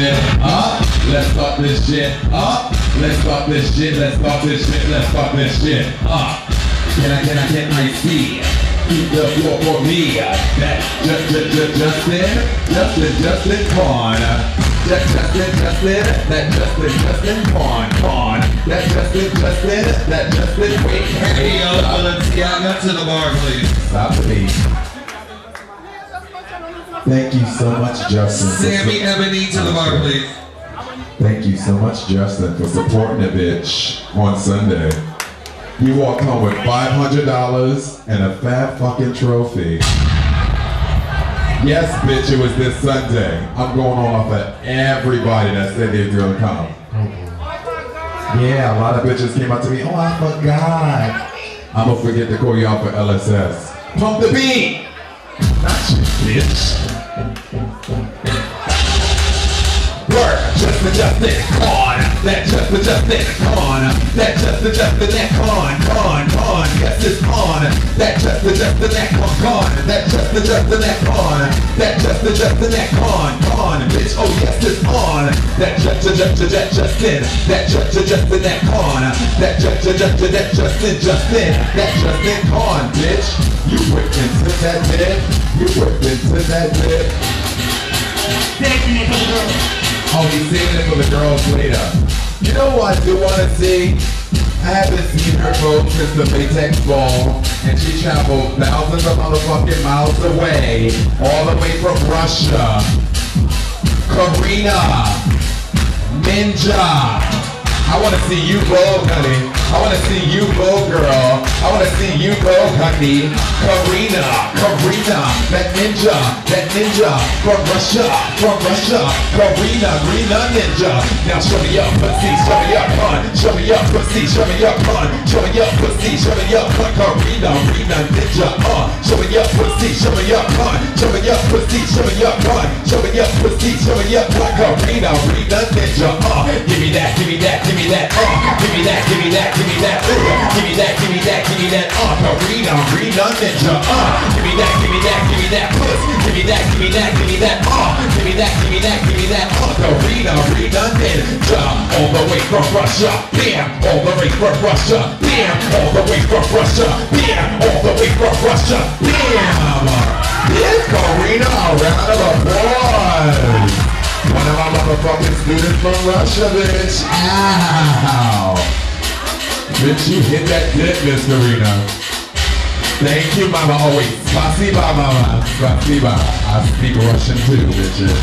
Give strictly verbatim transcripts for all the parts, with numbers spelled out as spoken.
shit up. Let's start this shit up. Let's start this shit. Let's start this shit. Let's start this shit up. Can I, can I, can I see? Keep the floor for me. That just, just, just, Justin, Justin, Justin, Pawn. That Justin, Justin, that Justin, Justin, Pawn, Pawn. That Justin, Justin, that Justin, wait, Hey, yo, Balenciaga to the bar, please. Stop the beat. Thank you so much, Justin. Sammy Ebony to the bar, please. Thank you so much, Justin, for supporting the bitch on Sunday. You walked home with five hundred dollars and a fat fucking trophy. Yes, bitch, it was this Sunday. I'm going off of everybody that said they were gonna come. Yeah, a lot of bitches came up to me, oh, I forgot. I'm gonna forget to call y'all for L S S. Pump the beat! Not you, bitch. Work, Justin, Justin, come on. That Justin, Justin, come on. That Justin, Justin, that come on, come on, come on. Yes, it's on. That Justin, Justin, that come on, come on. That Justin, Justin, that come on. That Justin, Justin, that come on, come on, bitch. Oh yes, it's on. That Justin, Justin, that Justin, that Justin, Justin, that come on. That Justin, Justin, that Justin, Justin, that Justin, come on, bitch. You whipped into that dip. You whipped into that dip. Oh, he's saving it for the girls later. You know what I do want to see? I haven't seen her go since the Baytex ball, and she traveled thousands of motherfucking miles away, all the way from Russia. Karina, Ninja. I want to see you go, honey. I want to see you go, girl. I want to see you go, honey. Karina, Karina, that ninja, that ninja from Russia, from Russia. Karina, Karina, ninja. Now show me your pussy, show me your pun. Show me your pussy, show me your pun. Show me your pussy, show me your pun. Karina, Karina, ninja. Uh, show me your pussy, show me your pun. Show me your pussy, show me your pun. Show me your pussy, show me your pun. Karina, Karina, ninja. Uh, give me that, give me that, give me that. Uh, give me that, give me that, give me that. Uh, give me that, give me that, give me that. Uh, Karina, Karina, ninja. Uh, give me that, give me that, give me that. Puss, give me that, give me that, give me that. Uh, give me that, give me that, give me that. Uh, Karina, Karina, ninja. All the way from Russia, bam. All the way from Russia, bam. All the way from Russia, bam. All the way from Russia, bam. Yes, Karina, a round of applause. One of my motherfucking students from Russia, bitch. Ow. Bitch, you hit that dick, Miss Karina. Thank you, mama. Oh, wait. Spasiba, mama. Spasiba. I speak Russian too, bitches.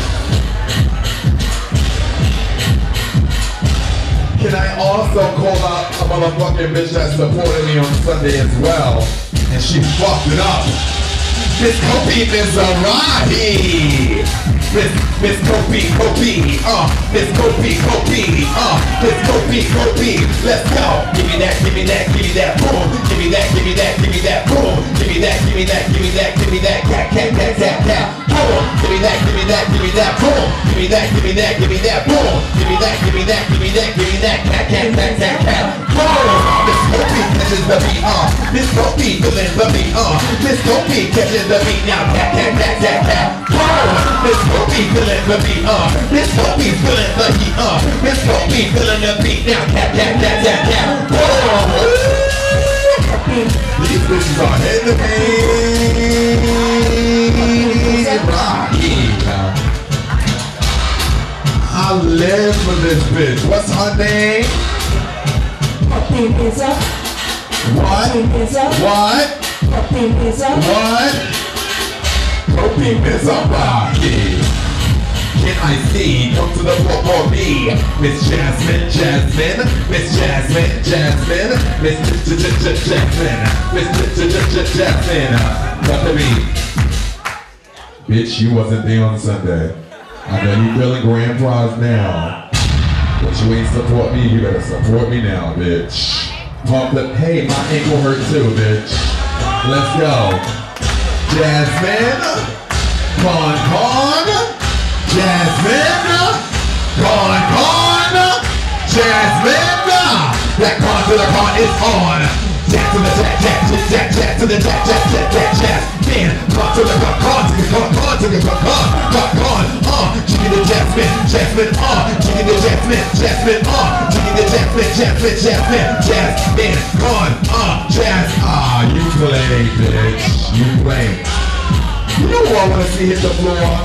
Can I also call out a motherfucking bitch that supported me on Sunday as well? And she fucked it up. Miss Kopi Mizrahi. Miss, Miss Kopi, Kopi, uh, Miss Kopi, Kopi, uh, Miss Kopi, Kopi, let's go. Give me that, give me that, give me that, boom. Give me that, give me that, give me that, boom. Give me that, give me that, give me that, give me that, cat, cat, cat, cat, cat, boom. Give me that, give me that, give me that, boom. Give me that, give me that, give me that, boom. Give me that, give me that, give me that, give me that, cat, cat, cat, cat, cat, boom. Miss Kopi catches the beat, uh. Miss Kopi feeling the beat, uh. Miss Kopi catches the beat now, cat, cat, cat, cat, cat, boom. Miss Kopi feeling the beat, uh. Miss Kopi feeling the heat, uh. Miss Kopi feeling the beat now, cat, cat, cat, cat, cat, boom. These bitches are hitting the beat. I live for this bitch. What's her name? What? What? What? Kopi Mizrahi. Can I see? Come to the floor for me. Miss Jasmine, Jasmine, Miss Jasmine, Jasmine, Miss Jasmine, Miss Jasmine. Got the beat. Bitch, you wasn't there on Sunday. I know you feeling grand prize now. But you ain't support me, you better support me now, bitch. Pump the, hey, my ankle hurt too, bitch. Let's go. Jasmine, con con, Jasmine, con con, Jasmine. That con to the con is on. jazz to the jazz, jazz, jazz, jazz to the jazz, jazz, jazz, jazz, jazz. Man, con to the con, con to the con, con to the con, con, con, con. Uh, jiggy the Jasmine, Jasmine, uh, jiggy the Jasmine, Jasmine, uh, jiggy the Jasmine, Jasmine, Jasmine, Jasmine, con, uh, jazz. Ah, you play, bitch, you play. You know who I wanna see hit the floor?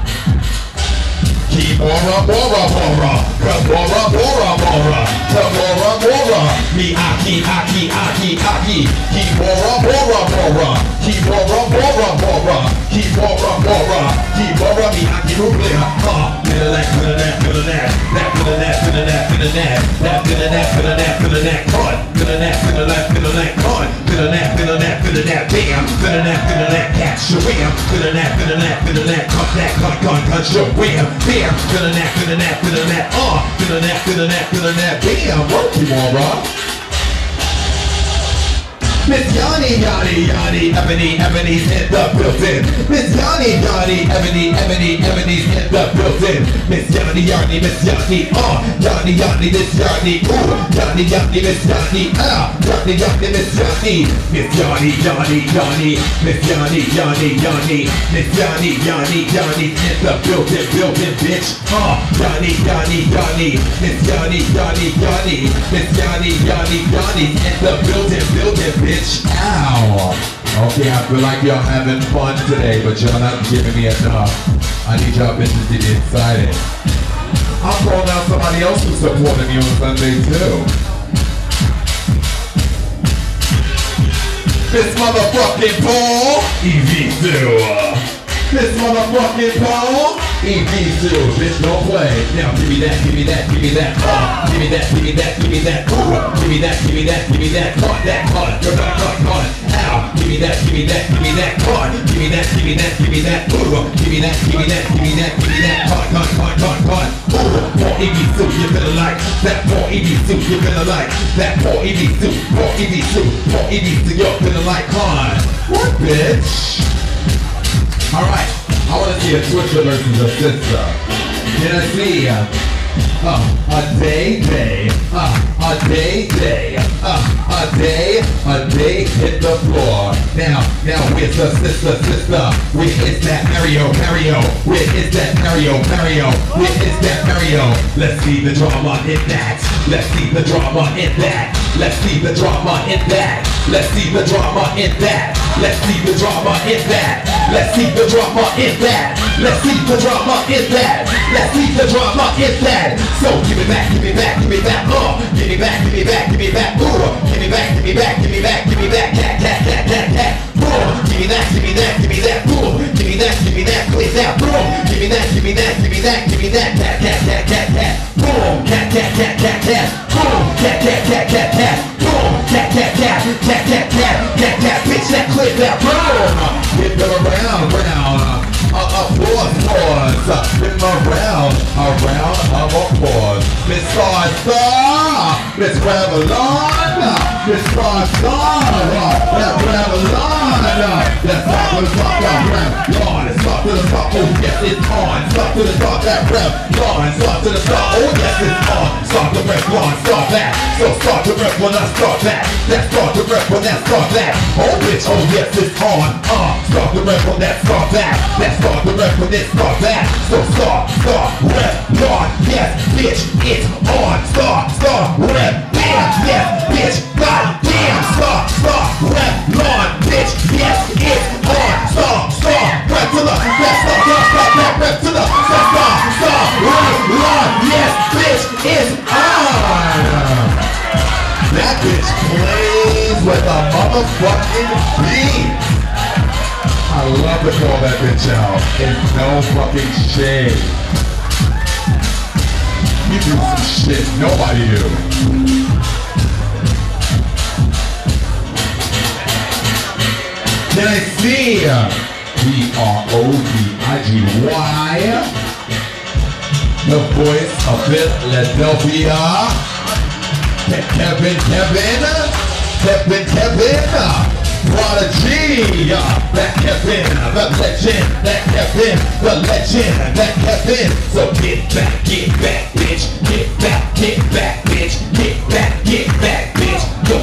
Keep Bora, Bora, Bora, Bora, Bora, Bora, Bora, Bora, me Aki, Aki, Aki, Aki, keep Bora, Bora, Bora, keep Bora, Bora, Bora, keep Bora, Bora, keep Bora, me Aki, Rublia, ah, fill that, fill that, fill that, that, fill that, fill that, fill that, that, fill that, fill that, fill that, cut, fill that, fill that, fill that, cut, fill that, fill that, fill that, bam, fill that, fill that, catch your wham, fill that, fill that, fill that, cut that, cut, cut, cut your wham, bam. Feeling that, feeling that, feeling that, uh, feeling that, feeling that, feeling that, bam, work you all, bro. Miss Yanni, Yanni, Yanni, Ebony, Ebony's in the building. Miss Yanni, Yanni, Ebony, Ebony, Ebony's in the building. Miss Yanni, Yanni, Miss Yanni, uh, Yanni, Yanni, Miss Yanni, ooh, Yanni, Yanni, Miss Yanni, ah, Yanni, Yanni, Miss Yanni, Miss Yanni, Yanni, Yanni, Miss Yanni, Yanni, Yanni, Miss Yanni, Yanni, Yanni's in the building, building, bitch, uh, Yanni, Yanni, Yanni, Miss Yanni, Yanni, Yanni, Miss Yanni, Yanni, Yanni's in the building, building, bitch. Ow! Okay, I feel like y'all having fun today, but y'all not giving me enough. I need y'all bitches to get excited. I'm calling out somebody else who's supporting me on Sunday too. This motherfucking Paul E V two. This motherfucking Paul E V two. Bitch, don't play. Now give me that, give me that, give me that. Uh, give me that, give me that, give me that. Ooh, give me that, give me that, give me that. Cut that, cut, cut, cut, cut. Ow, give me that, give me that, give me that. Cut, give me that, give me that, give me that. Ooh, give me that, give me that, give me that, give me that. Cut, cut, cut, cut, cut. Ooh, Paul E V two, you better like that. Paul E V two, you better like that. Paul E V two, Paul E V two, Paul E V two, you better like. Con, what bitch? All right, I want to see a Twitcher versus a sister. Can I see uh, uh, a day day, uh, a day day, uh, a day, a day hit the floor. Now, now where's the sister, sister? Where is that Mario, Mario? Where is that Mario, Mario? Where is that Mario? Let's see the drama in that. Let's see the drama in that. Let's see the drama in that. Let's see the drama in that. Let's see the drama in that. Let's see the drama in that. Let's see the drama in that. Let's see the drama in that. So give me back, give me back, give me back, uh, give me back, give me back, give me back, ooh, give me back, give me back, give me back, give me back, cat, cat, cat, cat, cat, boom, give me that, give me that, give me that, boom, give me that, give me that, please that, boom, give me that, give me that, give me that, give me that, cat, cat, cat, cat, cat, boom, cat, cat, cat, cat, cat, boom, cat, cat, cat, cat, cat, boom, cat, cat, cat, cat, cat, cat, cat, cat, bitch, that clip, that, boom, hit them around, around. Uh, applause, applause, spin around, around of applause. Miss Star, Miss Revlon, Miss Star, that Revlon, that's not the top, that Revlon, it's up to the top, oh yes it's on, stop to the top, that Revlon, stop to the top, oh yes it's on, start the Revlon, start that, so start the Revlon, let's start that, let's start the Revlon, let's start that, oh bitch, oh yes it's on, uh, start the Revlon, let's start that, let's start the Revlon, let's start that, so start, start, Revlon, yes bitch, it's on, start, start, Revlon, yes bitch, goddamn, start, start, Revlon, bitch, yes it's on, start, start, Revlon, let's start, start, start, start, Revlon, start, start, start, Revlon, yes bitch, it's on. That bitch plays with a motherfucking beat. I love to call that bitch out. It's no fucking shade. You do some shit nobody do. Can I see B R O V I G Y, the voice of Philadelphia, Kevin, Kevin, Kevin, Kevin. Prodigy, that Kevin, the legend, that Kevin, the legend, that Kevin. So get back, get back, bitch, get back, get back, bitch, get back, get back, bitch. Yo,